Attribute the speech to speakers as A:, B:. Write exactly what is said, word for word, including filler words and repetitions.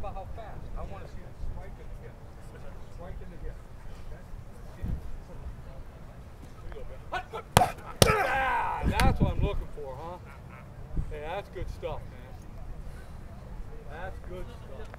A: about how fast. I want to see it striking again. Striking again. Okay? Ah, that's what I'm looking for, huh? Hey, that's good stuff, man. That's good stuff.